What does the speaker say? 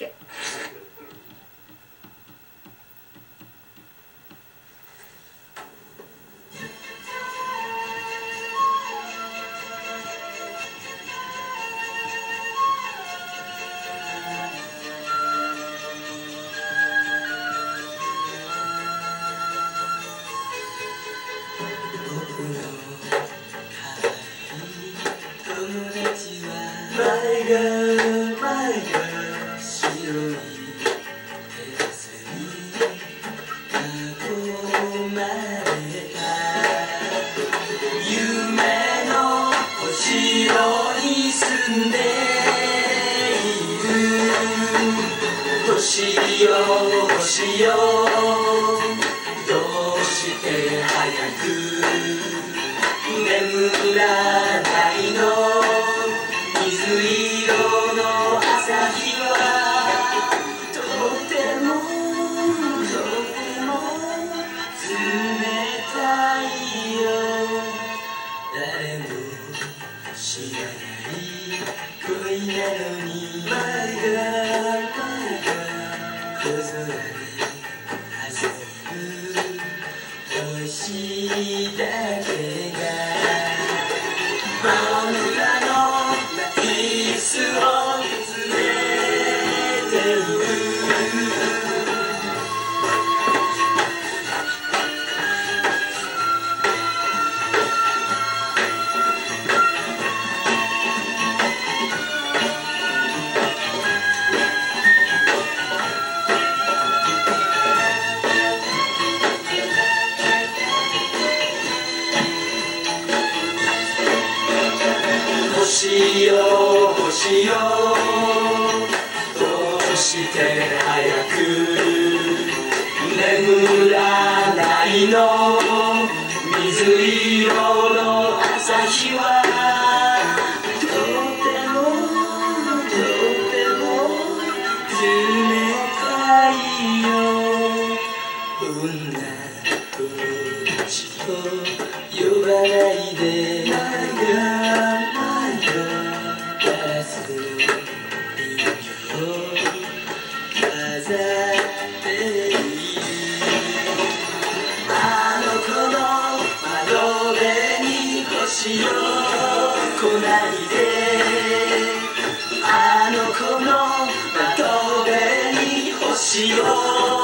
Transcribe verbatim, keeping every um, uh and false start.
ケ星よ星よどうして早く眠らないの水色の朝日はとてもとても冷たいよ誰も知らない恋なのに前が夜空で遊ぶ星だけが真ん中のキスを連れてる星よ星よどうして早く眠らないの水色の朝日はとてもとても冷たいよこんな星と呼ばないで星よ来ないであの子の窓辺に星よ